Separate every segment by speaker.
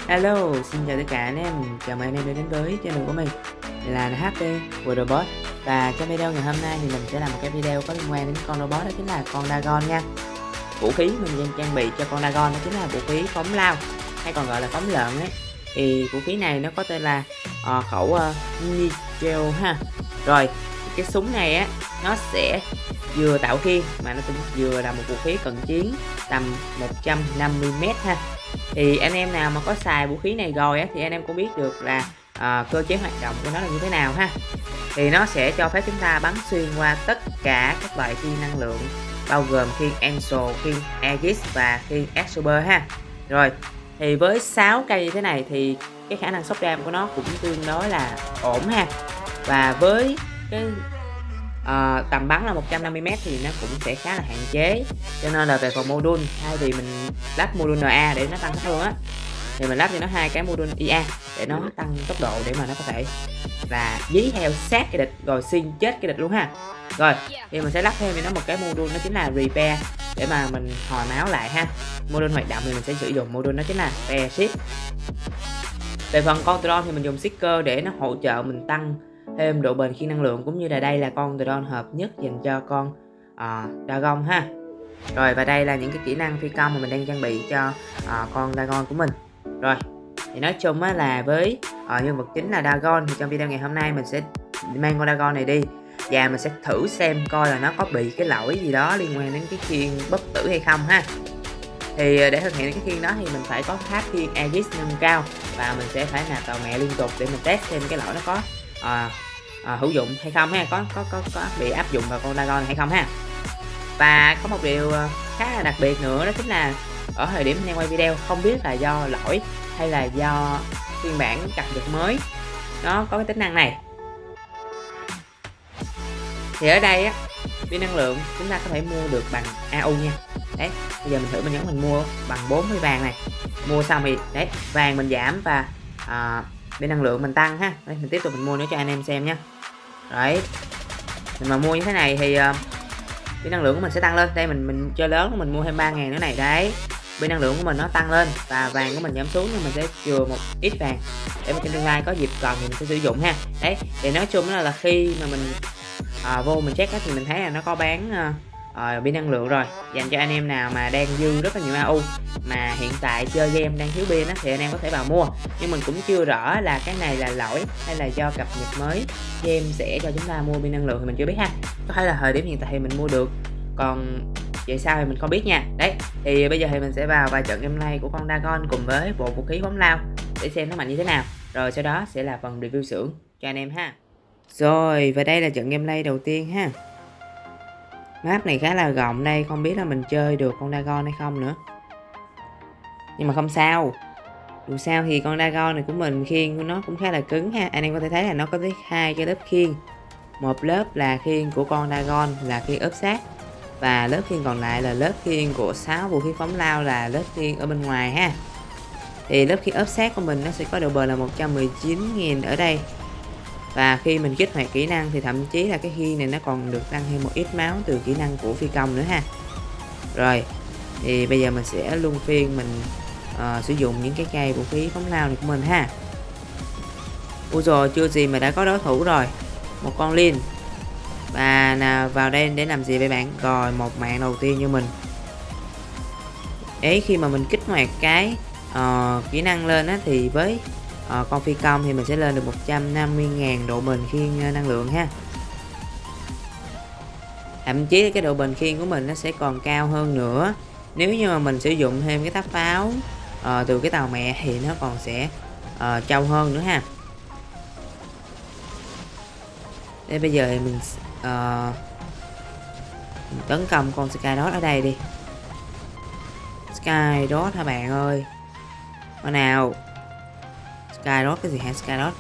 Speaker 1: Hello, xin chào tất cả anh em, chào mừng anh em đã đến với channel của mình là HP của Robot. Và trong video ngày hôm nay thì mình sẽ làm một cái video có liên quan đến con robot, đó chính là con Dagon nha. Vũ khí mình đang trang bị cho con Dagon đó chính là vũ khí phóng lao hay còn gọi là phóng lợn ấy. Thì vũ khí này nó có tên là khẩu Nigel ha. Rồi cái súng này á nó sẽ vừa tạo khiên mà nó cũng vừa là một vũ khí cận chiến tầm 150m ha. Thì anh em nào mà có xài vũ khí này rồi á thì anh em cũng biết được là cơ chế hoạt động của nó là như thế nào ha. Thì nó sẽ cho phép chúng ta bắn xuyên qua tất cả các loại khiên năng lượng, bao gồm khiên Ansel, khiên Aegis và khiên Absorber ha. Rồi thì với 6 cây như thế này thì cái khả năng sốc đam của nó cũng tương đối là ổn ha. Và với cái tầm bắn là 150m thì nó cũng sẽ khá là hạn chế, cho nên là về phần module, thay vì mình lắp module NA để nó tăng tốc hơn á thì mình lắp cho nó hai cái module IA để nó tăng tốc độ, để mà nó có thể là dí theo sát cái địch rồi xuyên chết cái địch luôn ha. Rồi thì mình sẽ lắp thêm cho nó một cái module đó chính là repair để mà mình hồi máu lại ha. Module hoạt động thì mình sẽ sử dụng module đó chính là repair ship. Về phần con drone thì mình dùng seeker để nó hỗ trợ mình tăng thêm độ bền khiên năng lượng, cũng như là đây là con drone hợp nhất dành cho con Dagon ha. Rồi và đây là những cái kỹ năng phi công mà mình đang trang bị cho con Dagon của mình. Rồi thì nói chung á là với nhân vật chính là Dagon, thì trong video ngày hôm nay mình sẽ mang con Dagon này đi và mình sẽ thử xem coi là nó có bị cái lỗi gì đó liên quan đến cái khiên bất tử hay không ha. Thì để thực hiện cái khiên đó thì mình phải có tháp khiên Aegis nâng cao, và mình sẽ phải nạp tàu mẹ liên tục để mình test xem cái lỗi nó có hữu dụng hay không ha, có bị áp dụng vào con Dagon này hay không ha. Và có một điều khá là đặc biệt nữa, đó chính là ở thời điểm đang quay video không biết là do lỗi hay là do phiên bản cập nhật mới nó có cái tính năng này. Thì ở đây á, pin năng lượng chúng ta có thể mua được bằng AU nha. Đấy, bây giờ mình thử mình nhấn mình mua bằng 40 vàng này. Mua xong thì đấy, vàng mình giảm và pin năng lượng mình tăng ha. Đấy, mình tiếp tục mình mua nữa cho anh em xem nha. Đấy, mình mà mua như thế này thì pin năng lượng của mình sẽ tăng lên. Đây mình chơi lớn mình mua thêm 3.000 nữa này. Đấy, pin năng lượng của mình nó tăng lên và vàng của mình giảm xuống, nhưng mình sẽ chừa một ít vàng để mà trong tương lai có dịp cần thì mình sẽ sử dụng ha. Đấy, thì nói chung là khi mà mình vô mình check thì mình thấy là nó có bán pin năng lượng rồi, dành cho anh em nào mà đang dư rất là nhiều AU mà hiện tại chơi game đang thiếu pin thì anh em có thể vào mua. Nhưng mình cũng chưa rõ là cái này là lỗi hay là do cập nhật mới game sẽ cho chúng ta mua pin năng lượng thì mình chưa biết ha. Có thể là thời điểm hiện tại thì mình mua được, còn vậy sao thì mình không biết nha. Đấy, thì bây giờ thì mình sẽ vào vài trận gameplay của con Dagon cùng với bộ vũ khí phóng lao để xem nó mạnh như thế nào, rồi sau đó sẽ là phần review xưởng cho anh em ha. Rồi, và đây là trận gameplay đầu tiên ha. Map này khá là rộng đây, không biết là mình chơi được con Dagon hay không nữa. Nhưng mà không sao. Dù sao thì con Dagon này của mình khiên của nó cũng khá là cứng ha. Anh em có thể thấy là nó có tới hai cái lớp khiên. Một lớp là khiên của con Dagon là khiên ốp sát, và lớp khiên còn lại là lớp khiên của 6 vũ khí phóng lao là lớp khiên ở bên ngoài ha. Thì lớp khiên ốp sát của mình nó sẽ có độ bền là 119.000 ở đây. Và khi mình kích hoạt kỹ năng thì thậm chí là cái khiên này nó còn được tăng thêm một ít máu từ kỹ năng của phi công nữa ha. Rồi thì bây giờ mình sẽ luân phiên mình sử dụng những cái cây vũ khí phóng lao này của mình ha. Ui rồi, chưa gì mà đã có đối thủ rồi, một con Lin. Và vào đây để làm gì vậy bạn? Rồi một mạng đầu tiên như mình ấy, khi mà mình kích hoạt cái kỹ năng lên á thì với con phi công thì mình sẽ lên được 150.000 độ bền khiên năng lượng ha. Thậm chí cái độ bền khiên của mình nó sẽ còn cao hơn nữa nếu như mà mình sử dụng thêm cái tháp pháo từ cái tàu mẹ thì nó còn sẽ trâu hơn nữa ha. Để bây giờ thì mình tấn công con Skydot ở đây đi. Skydot hả bạn ơi? Con nào? Skydot cái gì hả? Skydot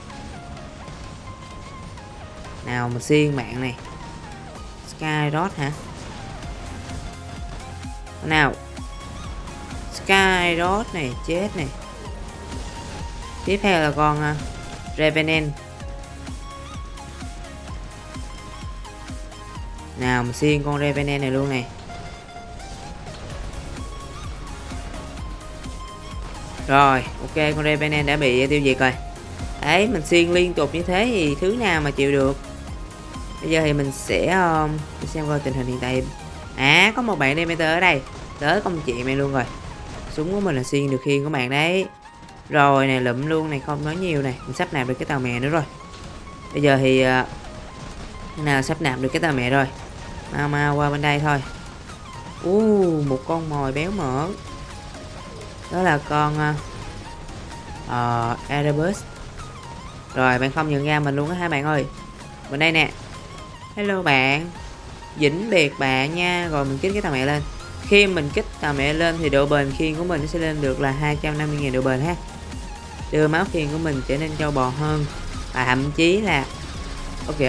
Speaker 1: nào mà xiên mạng này. Skydot hả? Con nào? Skydot này chết này. Tiếp theo là con Revenant. Nào mà xiên con Revenant này luôn này. Rồi, ok, con Revenant đã bị tiêu diệt rồi. Đấy, mình xuyên liên tục như thế thì thứ nào mà chịu được. Bây giờ thì mình sẽ xem coi tình hình hiện tại. À, có một bạn Demeter ở đây. Tới công chuyện này luôn rồi. Súng của mình là xuyên được khiên của bạn đấy. Rồi nè, lụm luôn này, không nói nhiều này. Mình sắp nạp được cái tàu mẹ nữa rồi. Bây giờ thì nào sắp nạp được cái tàu mẹ rồi. Mau qua bên đây thôi. Một con mồi béo mỡ. Đó là con Erebus. Rồi bạn không nhận ra mình luôn á hai bạn ơi. Bên đây nè. Hello bạn. Vĩnh biệt bạn nha. Rồi mình kích cái tàu mẹ lên. Khi mình kích tàu mẹ lên thì độ bền khiên của mình sẽ lên được là 250.000 độ bền ha. Đưa máu khiên của mình trở nên trâu bò hơn. Và thậm chí là ok.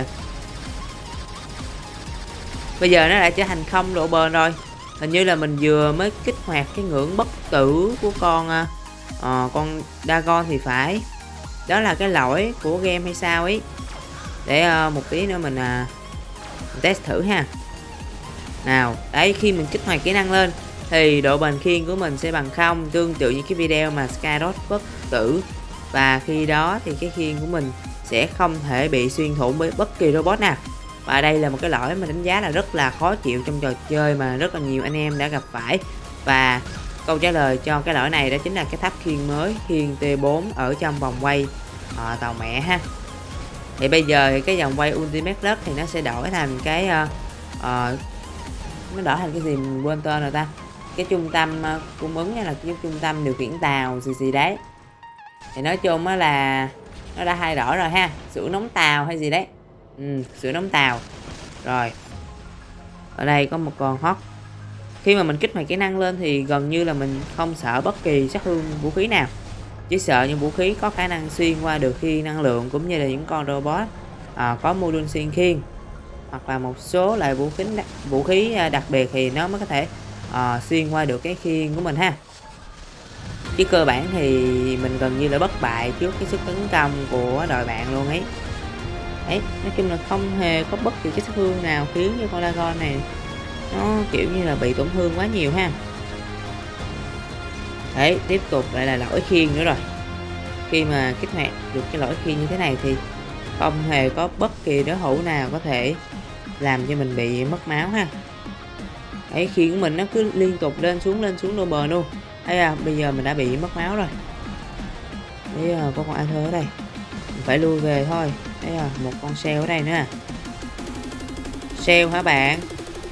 Speaker 1: Bây giờ nó đã trở thành không độ bền rồi. Hình như là mình vừa mới kích hoạt cái ngưỡng bất tử của con Dagon thì phải. Đó là cái lỗi của game hay sao ấy. Để một tí nữa mình test thử ha. Nào, đấy, khi mình kích hoạt kỹ năng lên thì độ bền khiên của mình sẽ bằng 0, tương tự như cái video mà Skydot bất tử. Và khi đó thì cái khiên của mình sẽ không thể bị xuyên thủng bởi bất kỳ robot nào. Và đây là một cái lỗi mà đánh giá là rất là khó chịu trong trò chơi mà rất là nhiều anh em đã gặp phải. Và câu trả lời cho cái lỗi này đó chính là cái tháp khiên mới, khiên T4 ở trong vòng quay tàu mẹ ha. Thì bây giờ thì cái vòng quay Ultimate Rush thì nó sẽ đổi thành cái nó đổi thành cái gì mình quên tên rồi ta. Cái trung tâm cung ứng hay là cái trung tâm điều khiển tàu gì đấy. Thì nói chung á là nó đã thay đổi rồi ha. Xưởng nóng tàu hay gì đấy. Xưởng nóng tàu. Rồi. Ở đây có một con hot. Khi mà mình kích hoạt kỹ năng lên thì gần như là mình không sợ bất kỳ sát thương vũ khí nào. Chỉ sợ những vũ khí có khả năng xuyên qua được khiên năng lượng, cũng như là những con robot có module xuyên khiên. Hoặc là một số loại vũ khí đặc biệt thì nó mới có thể xuyên qua được cái khiên của mình ha. Chứ cơ bản thì mình gần như là bất bại trước cái sức tấn công của đội bạn luôn ấy. Đấy, nói chung là không hề có bất kỳ cái sát thương nào khiến cho con Dagon này nó kiểu như là bị tổn thương quá nhiều ha. Đấy, tiếp tục lại là lỗi khiên nữa rồi. Khi mà kích hoạt được cái lỗi khiên như thế này thì không hề có bất kỳ đối thủ nào có thể làm cho mình bị mất máu ha. Đấy, khiên của mình nó cứ liên tục lên xuống đô bờ luôn. Đấy bây giờ mình đã bị mất máu rồi. Đấy có con Arthur ở đây. Mình phải lui về thôi. Đấy một con Shell ở đây nữa. Shell hả bạn?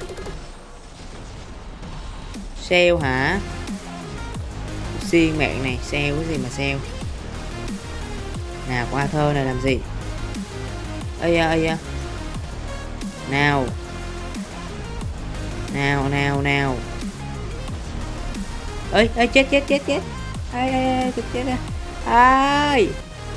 Speaker 1: Shell hả? Xiên mạng này, Shell cái gì mà Shell? Nào, con Arthur này làm gì? Ây da. Nào. Ơi, chết. Ai, chết ra. Ai.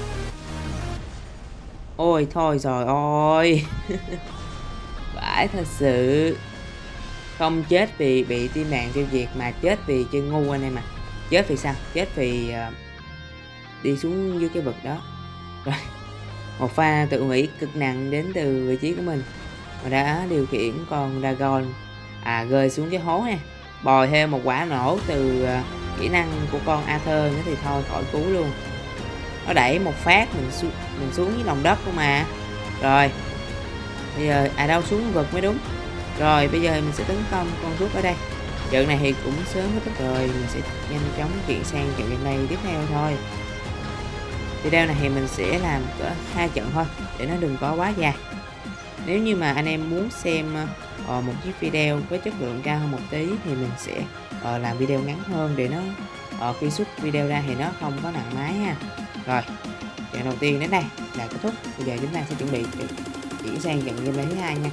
Speaker 1: Ôi thôi rồi ôi. Vãi thật sự. Không chết vì bị team bạn tiêu diệt mà chết vì chơi ngu anh em à. Chết vì sao? Chết vì đi xuống dưới cái vực đó. Rồi. Một pha tự hủy cực nặng đến từ vị trí của mình mà đã điều khiển con Dagon rơi xuống cái hố nè. Bồi thêm một quả nổ từ kỹ năng của con Arthur nữa thì thôi khỏi cứu luôn. Nó đẩy một phát mình xuống dưới lòng đất không mà. Rồi. Bây giờ đâu xuống vực mới đúng. Rồi bây giờ mình sẽ tấn công con rút ở đây. Trận này thì cũng sớm kết thúc rồi, mình sẽ nhanh chóng chuyển sang trận game này tiếp theo thôi. Video này thì mình sẽ làm cỡ 2 trận thôi để nó đừng có quá dài. Nếu như mà anh em muốn xem một chiếc video với chất lượng cao hơn một tí thì mình sẽ làm video ngắn hơn để nó khi xuất video ra thì nó không có nặng máy ha. Rồi trận đầu tiên đến đây là kết thúc. Bây giờ chúng ta sẽ chuẩn bị chuyển sang trận game thứ hai nha.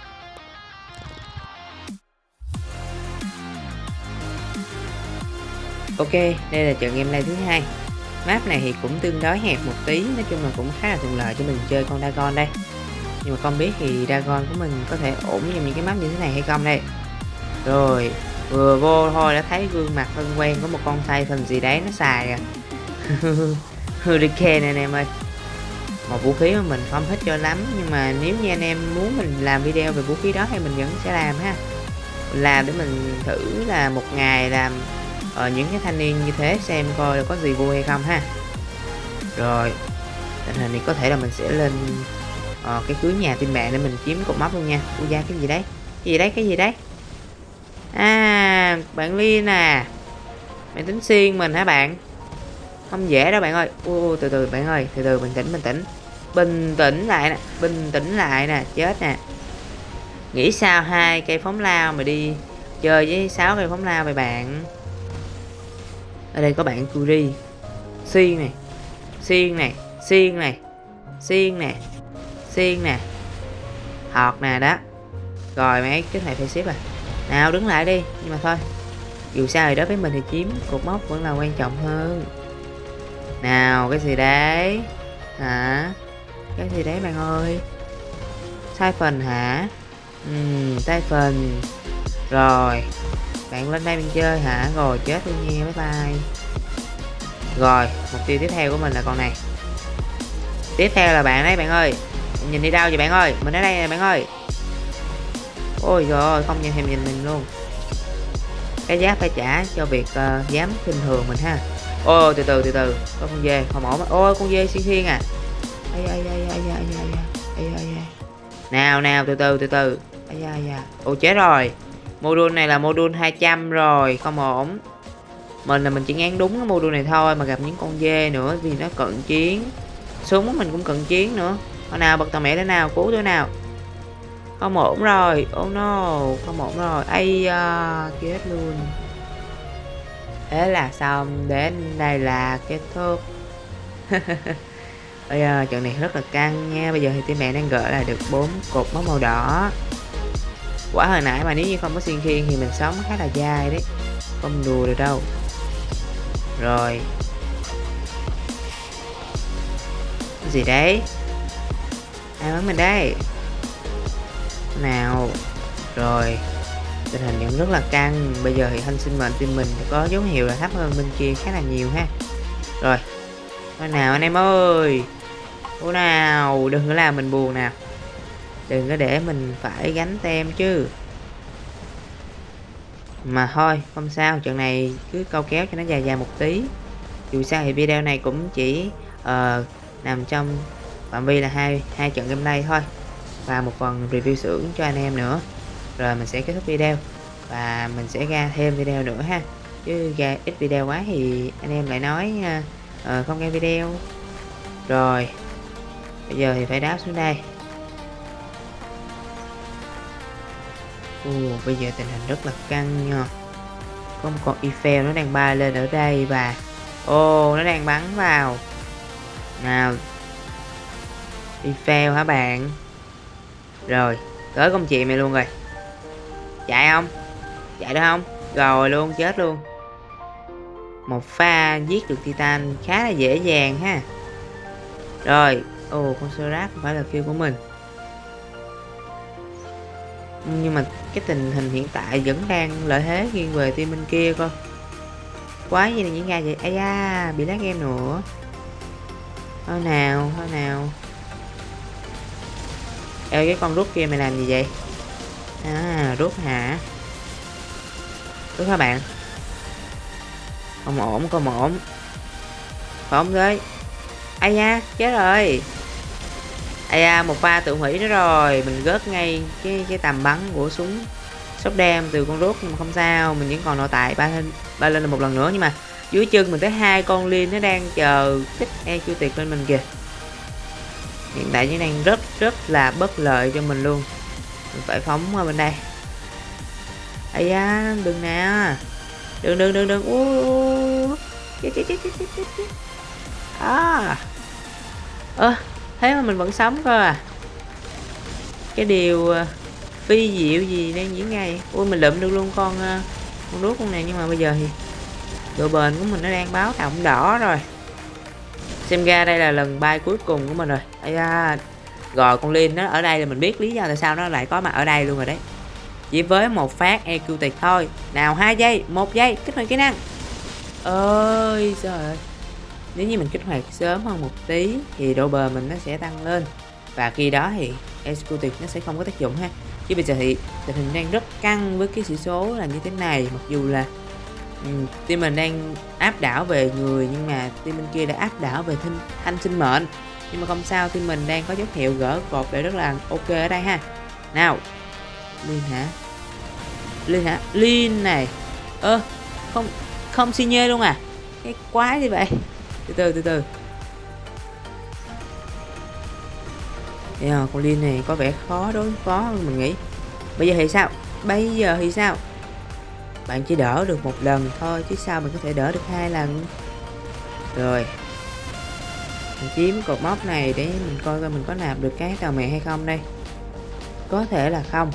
Speaker 1: Ok, đây là trận gameplay thứ hai. Map này thì cũng tương đối hẹp một tí, nói chung là cũng khá là thuận lợi cho mình chơi con Dagon đây. Nhưng mà không biết thì Dagon của mình có thể ổn trong những cái map như thế này hay không đây. Rồi, vừa vô thôi đã thấy gương mặt thân quen của một con Titan gì đấy nó xài à. Hurricane này anh em ơi. Một vũ khí mà mình không thích cho lắm, nhưng mà nếu như anh em muốn mình làm video về vũ khí đó thì mình vẫn sẽ làm ha. Mình làm để mình thử là một ngày làm những cái thanh niên như thế xem coi là có gì vui hay không ha. Rồi tình hình thì có thể là mình sẽ lên cái cưới nhà team bạn để mình chiếm cột mốc luôn nha. Ui da, cái gì đấy, cái gì đấy, cái gì đấy? À, bạn Liên à, bạn tính xiên mình hả bạn? Không dễ đâu bạn ơi. Từ từ bạn ơi, từ từ, bình tĩnh, bình tĩnh, bình tĩnh lại nè, bình tĩnh lại nè. Chết nè, nghĩ sao 2 cây phóng lao mà đi chơi với 6 cây phóng lao vậy bạn? Ở đây có bạn Curi. Xiên này, xiên này, xiên này, xiên nè, xiên nè, họt nè đó. Rồi mấy cái này phải xếp à. Nào đứng lại đi. Nhưng mà thôi, dù sao thì đối với mình thì chiếm cột mốc vẫn là quan trọng hơn. Nào, cái gì đấy hả? Cái gì đấy bạn ơi? Sai phần hả? Sai phần. Rồi bạn lên đây mình chơi hả? Rồi chết luôn nha, bye bye. Rồi mục tiêu tiếp theo của mình là con này. Tiếp theo là bạn đấy bạn ơi. Nhìn đi đâu vậy bạn ơi? Mình ở đây nè bạn ơi. Ôi trời ơi, không nhìn thèm nhìn mình luôn. Cái giá phải trả cho việc dám khinh thường mình ha. Ôi từ từ, có con dê không ổn. Ôi con dê xiên xiên à. Nào nào, từ từ. Ôi chết rồi. Module này là module 200 rồi, không ổn. Mình là mình chỉ ngán đúng cái module này thôi mà gặp những con dê nữa vì nó cận chiến. Súng của mình cũng cận chiến nữa. Con nào bật tàu mẹ thế nào, cứu tôi nào. Không ổn rồi. Oh no, không ổn rồi. Ây da, chết luôn. Thế là xong, đến đây là kết thúc. Bây giờ trận này rất là căng nha. Bây giờ thì team bạn đang gỡ lại được 4 cột mốc màu đỏ. Quả hồi nãy mà nếu như không có xiên khiên thì mình sống khá là dai đấy, không đùa được đâu. Rồi cái gì đấy, ai bắn mình đây nào? Rồi tình hình vẫn rất là căng. Bây giờ thì thanh sinh mệnh team mình có dấu hiệu là thấp hơn bên kia khá là nhiều ha. Rồi thôi nào anh em ơi, ô nào đừng có làm mình buồn nào, đừng có để mình phải gánh tem chứ. Mà thôi không sao, trận này cứ câu kéo cho nó dài dài một tí. Dù sao thì video này cũng chỉ nằm trong phạm vi là hai trận gameplay thôi, và một phần review xưởng cho anh em nữa. Rồi mình sẽ kết thúc video và mình sẽ ra thêm video nữa ha, chứ ra ít video quá thì anh em lại nói không ra video. Rồi bây giờ thì phải đáp xuống đây. Bây giờ tình hình rất là căng nha. Có một con Eiffel nó đang bay lên ở đây và nó đang bắn vào. Nào Eiffel hả bạn? Rồi tới công chị mày luôn rồi. Chạy không? Chạy được không? Rồi luôn, chết luôn. Một pha giết được Titan khá là dễ dàng ha. Rồi con Sorat không phải là kill của mình, nhưng mà cái tình hình hiện tại vẫn đang lợi thế nghiêng về team bên kia coi. Quái gì này diễn ra vậy? Ây da, bị lag game nữa. Thôi nào. Ê, cái con rút kia mày làm gì vậy? À, rút hả? Rút hả bạn? Không ổn. Không đấy. Ây da, chết rồi. Ây da, một pha tự hủy nữa rồi. Mình gớt ngay cái tầm bắn của súng sóc đam từ con rút, nhưng mà không sao, mình vẫn còn nội tại ba lên một lần nữa. Nhưng mà dưới chân mình tới 2 con liên nó đang chờ tích EQ tiệt lên mình kìa. Hiện tại nó đang rất là bất lợi cho mình luôn. Mình phải phóng qua bên đây. Ây da, đừng nè. Đừng. Thế mà mình vẫn sống cơ à. Cái điều phi diệu gì đang diễn ra vậy? Mình lượm được luôn con đuốc con này, nhưng mà bây giờ thì độ bền của mình nó đang báo động đỏ rồi. Xem ra đây là lần bay cuối cùng của mình rồi. Ây da, rồi con Linh nó ở đây là mình biết lý do tại sao nó lại có mặt ở đây luôn rồi đấy. Chỉ với một phát EQ tiệt thôi. Nào 2 giây, 1 giây, kích hoạt kỹ năng. Ơi trời ơi, nếu như mình kích hoạt sớm hơn một tí thì độ bền mình nó sẽ tăng lên, và khi đó thì executive nó sẽ không có tác dụng ha. Chứ bây giờ thì tình hình đang rất căng với cái sĩ số là như thế này, mặc dù là Team mình đang áp đảo về người nhưng mà team bên kia đã áp đảo về thanh sinh mệnh. Nhưng mà không sao, team mình đang có dấu hiệu gỡ cột để rất là ok ở đây ha. Nào. Linh hả? Linh này. Không không xi nhê luôn à? Cái quái gì vậy? Từ từ. Con Linh này có vẻ khó đối phó hơn mình nghĩ. Bây giờ thì sao? Bạn chỉ đỡ được một lần thôi chứ sao mình có thể đỡ được 2 lần. Rồi. Mình chiếm cột mốc này để mình coi coi mình có nạp được cái tàu mẹ hay không đây. Có thể là không.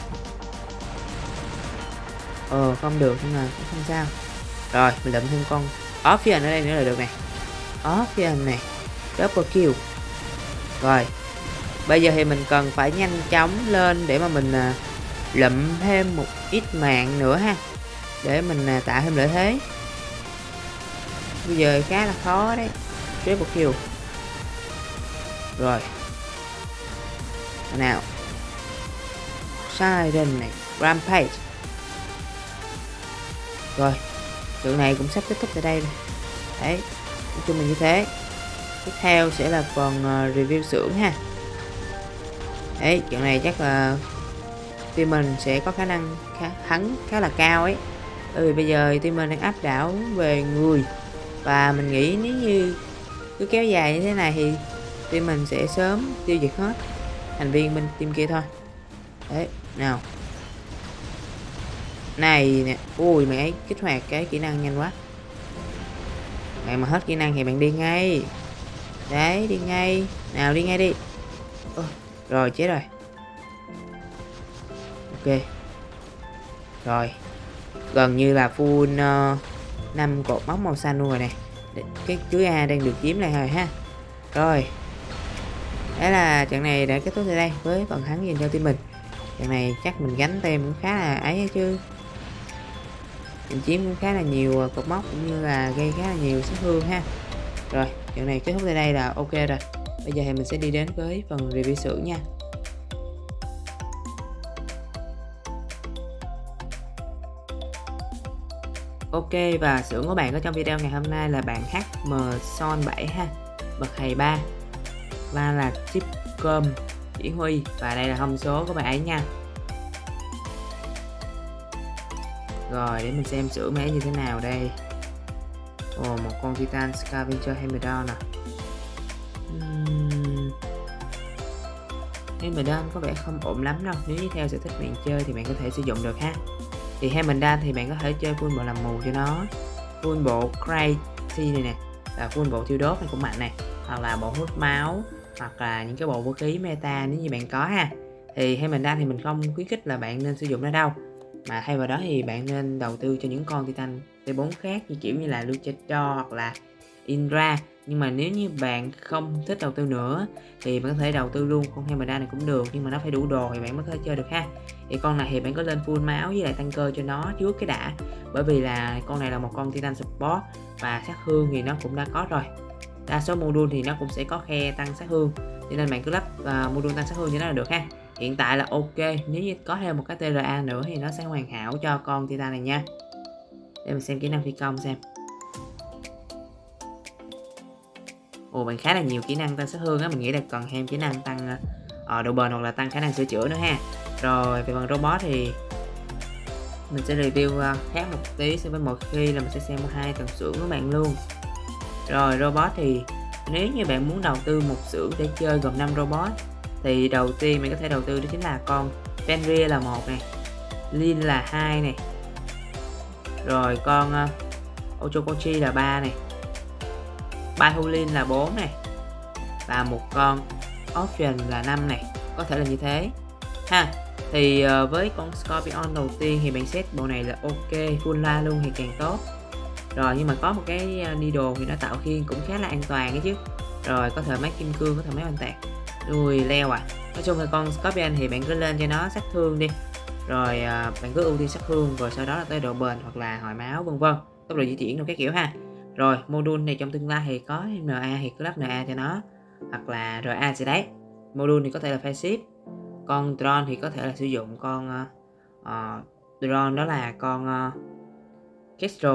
Speaker 1: Không được nhưng mà cũng không sao. Rồi, mình lượm thêm con Ophion ở đây nữa là được này. Ophion này. Double kill. Rồi. Bây giờ thì mình cần phải nhanh chóng lên để mà mình lụm thêm một ít mạng nữa ha. Để mình tạo thêm lợi thế. Bây giờ khá là khó đấy. Triple kill. Rồi. Nào. Siren này. Rampage. Rồi. Trận này cũng sắp kết thúc tại đây rồi. Đấy. Nói chung là như thế. Tiếp theo sẽ là phần review xưởng ha. Đấy. Trận này chắc là team mình sẽ có khả năng thắng khá là cao ấy. Bởi vì bây giờ team mình đang áp đảo về người. Và mình nghĩ nếu như cứ kéo dài như thế này thì team mình sẽ sớm tiêu diệt hết thành viên bên team kia thôi. Đấy, nào. Này nè, ui mày ấy kích hoạt cái kỹ năng nhanh quá. Mày mà hết kỹ năng thì bạn đi ngay. Đấy, đi ngay. Nào đi ngay đi. Rồi chết rồi. Ok. Rồi. Gần như là full 5 cột mốc màu xanh luôn rồi nè. Cái chuỗi A đang được chiếm lại rồi ha. Rồi. Thế là trận này đã kết thúc tại đây với phần thắng dành cho team mình. Trận này chắc mình gánh tem cũng khá là ấy chứ. Mình chiếm cũng khá là nhiều cột mốc cũng như là gây khá là nhiều sát thương ha. Rồi, trận này kết thúc tại đây là ok rồi. Bây giờ thì mình sẽ đi đến với phần review xưởng nha. Ok, và xưởng của bạn ở trong video ngày hôm nay là bạn HM Son 7 ha. Bậc thầy 3. Và là Chipcom chỉ huy. Và đây là thông số của bạn ấy nha. Rồi để mình xem xưởng máy như thế nào đây. Một con Titan Scavenger Hammerdown nè. Hammerdown có vẻ không ổn lắm đâu. Nếu như theo sở thích bạn chơi thì bạn có thể sử dụng được ha. Thì Hammerdown thì bạn có thể chơi full bộ làm mù cho nó, full bộ Crazy này nè, và full bộ thiêu đốt này cũng mạnh này, hoặc là bộ hút máu, hoặc là những cái bộ vũ khí meta nếu như bạn có ha. Thì Hammerdown thì mình không khuyến khích là bạn nên sử dụng nó đâu, mà thay vào đó thì bạn nên đầu tư cho những con Titan T4 khác như kiểu như là Luchador hoặc là Indra. Nhưng mà nếu như bạn không thích đầu tư nữa thì bạn có thể đầu tư luôn con Hammerdown này cũng được, nhưng mà nó phải đủ đồ thì bạn mới có thể chơi được ha. Thì con này thì bạn có lên full máu với lại tăng cơ cho nó trước cái đã, bởi vì là con này là một con Titan support và sát thương thì nó cũng đã có rồi. Đa số module thì nó cũng sẽ có khe tăng sát thương, cho nên bạn cứ lắp module tăng sát thương cho nó là được ha. Hiện tại là ok, nếu như có thêm một cái TRA nữa thì nó sẽ hoàn hảo cho con Titan này nha. Để mình xem kỹ năng phi công xem. Bạn khá là nhiều kỹ năng tăng sát thương á, mình nghĩ là cần thêm kỹ năng tăng độ bền hoặc là tăng khả năng sửa chữa nữa ha. Rồi về phần robot thì mình sẽ review khác một tí so với một khi là mình sẽ xem hai tầng xưởng của bạn luôn. Rồi robot thì nếu như bạn muốn đầu tư một xưởng để chơi gồm 5 robot thì đầu tiên mình có thể đầu tư đó chính là con Fenrir là 1 này, Lin là 2 này, rồi con Ochokochi là 3 này, Bihulin là 4 này, và một con Option là 5 này. Có thể là như thế ha. Thì với con Scorpion đầu tiên thì bạn set bộ này là ok, full la luôn thì càng tốt. Rồi nhưng mà có một cái needle thì nó tạo khiên cũng khá là an toàn ấy chứ. Rồi có thể máy kim cương, có thể máy băng tạc. Ui leo à. Nói chung là con Scorpion thì bạn cứ lên cho nó sát thương đi. Rồi bạn cứ ưu tiên sát thương, rồi sau đó là tới độ bền hoặc là hồi máu vân vân, tốc độ di chuyển rồi các kiểu ha. Rồi module này trong tương lai thì có NA thì cứ lắp NA cho nó, hoặc là RA sẽ đấy. Module thì có thể là Faceship. Con drone thì có thể là sử dụng con drone đó là con Kestrel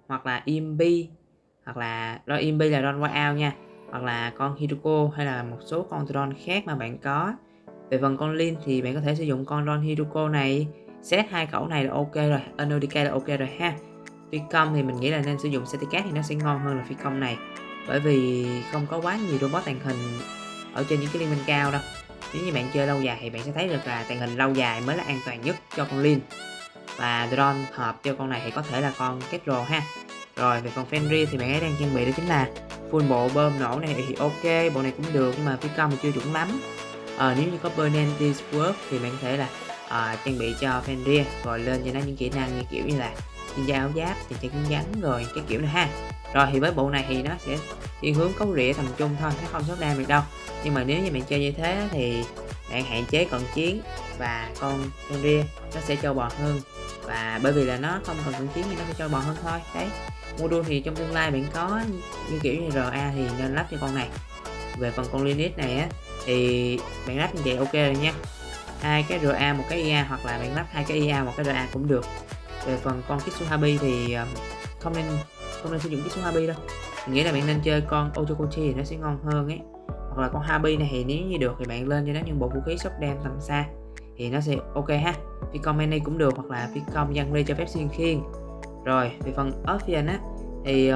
Speaker 1: hoặc là Imbi, hoặc là Ron Imbi là Ron Wild nha, hoặc là con Hiruko hay là một số con Ron khác mà bạn có. Về phần con Lin thì bạn có thể sử dụng con Ron Hiruko này, set 2 khẩu này là ok rồi, NODK là ok rồi ha. Phi công thì mình nghĩ là nên sử dụng Ceticat thì nó sẽ ngon hơn là phi công này, bởi vì không có quá nhiều robot tàng hình ở trên những cái liên minh cao đâu. Nếu như bạn chơi lâu dài thì bạn sẽ thấy được là tàng hình lâu dài mới là an toàn nhất cho con Lin. Và drone hợp cho con này thì có thể là con Kestrel ha. Rồi về phần Fenrir thì bạn ấy đang trang bị đó chính là full bộ bơm nổ này thì ok, bộ này cũng được nhưng mà phi công thì chưa chuẩn lắm. Nếu như có Bernantis Work thì bạn có thể là trang bị cho Fenrir rồi lên cho nó những kỹ năng như kiểu như là chuyên gia áo giáp, tiền chạy cứng rắn rồi cái kiểu này ha. Rồi thì với bộ này thì nó sẽ thiên hướng cấu rỉa tầm trung thôi, nó không sốc đam được đâu. Nhưng mà nếu như bạn chơi như thế thì bạn hạn chế cận chiến và con Fenrir nó sẽ trâu bò hơn, và bởi vì là nó không cần cận chiến thì nó sẽ trâu bò hơn thôi. Đấy, module thì trong tương lai bạn có như kiểu như RA thì nên lắp cho con này. Về phần con Linux này á thì bạn lắp như vậy ok rồi nha, 2 cái RA 1 cái IA, hoặc là bạn lắp 2 cái IA 1 cái RA cũng được. Về phần con Kitsuhabi thì không nên sử dụng Kitsuhabi đâu, mình nghĩ là bạn nên chơi con Otokochi thì nó sẽ ngon hơn ấy. Hoặc là con Habi này thì nếu như được thì bạn lên cho nó những bộ vũ khí sốc đam tầm xa thì nó sẽ ok ha. Phi công Manny cũng được, hoặc là phi công Yangli cho phép xuyên khiên. Rồi về phần Ophian á thì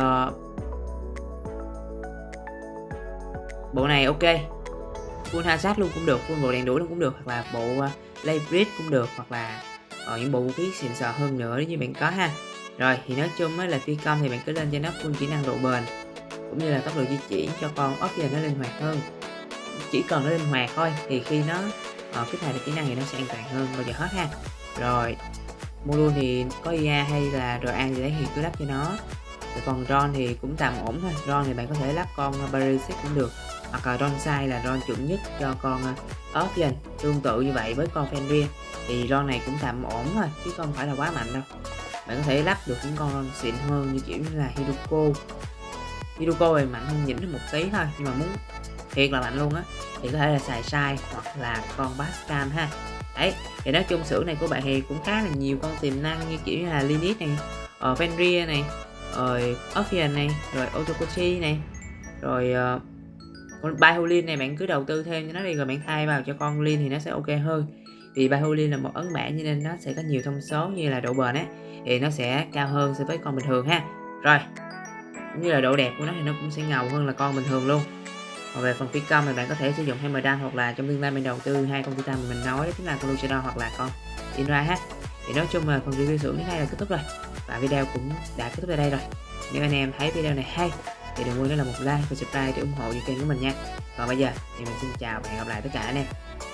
Speaker 1: bộ này ok, full hazard luôn cũng được, full bộ đèn đuổi luôn cũng được, hoặc là bộ Laybridge cũng được, hoặc là những bộ vũ khí xịn sò hơn nữa nếu như bạn có ha. Rồi thì nói chung là phi công thì bạn cứ lên cho nó full kỹ năng độ bền cũng như là tốc độ di chuyển cho con Ophian nó linh hoạt hơn. Chỉ cần nó linh hoạt thôi thì khi nó kích hoạt được kỹ năng thì nó sẽ an toàn hơn bao giờ hết ha. Rồi module thì có IA hay là RA gì đấy thì cứ lắp cho nó. Về phần Ron thì cũng tạm ổn thôi. Ron thì bạn có thể lắp con Parasitic cũng được, hoặc là Ron Sai là Ron chuẩn nhất cho con Ophian. Tương tự như vậy với con Fenrir thì Ron này cũng tạm ổn thôi chứ không phải là quá mạnh đâu. Bạn có thể lắp được những con Ron xịn hơn như kiểu như là Hiruko thì mạnh hơn nhỉnh một tí thôi, nhưng mà muốn thiệt là mạnh luôn á thì có thể là xài Sai hoặc là con Bascam ha. Đấy, thì nói chung xưởng này của bạn thì cũng khá là nhiều con tiềm năng như kiểu như là Linux này, Fenrir này, rồi Ophian này, rồi Otokochi này, rồi con Baiholin này bạn cứ đầu tư thêm cho nó đi rồi bạn thay vào cho con Lin thì nó sẽ ok hơn. Vì Baiholin là một ấn bản cho nên nó sẽ có nhiều thông số như là độ bền á thì nó sẽ cao hơn so với con bình thường ha. Rồi cũng như là độ đẹp của nó thì nó cũng sẽ ngầu hơn là con bình thường luôn. Còn về phần phi công thì bạn có thể sử dụng Hammerdan, hoặc là trong tương lai mình đầu tư hai con titan mà mình nói đó chính là con Luchador hoặc là con Indra ha. Thì nói chung là phần review xưởng đến đây là kết thúc rồi, và video cũng đã kết thúc tại đây rồi. Nếu anh em thấy video này hay thì đừng quên đó là một like và subscribe để ủng hộ cho kênh của mình nha. Còn bây giờ thì mình xin chào và hẹn gặp lại tất cả anh em.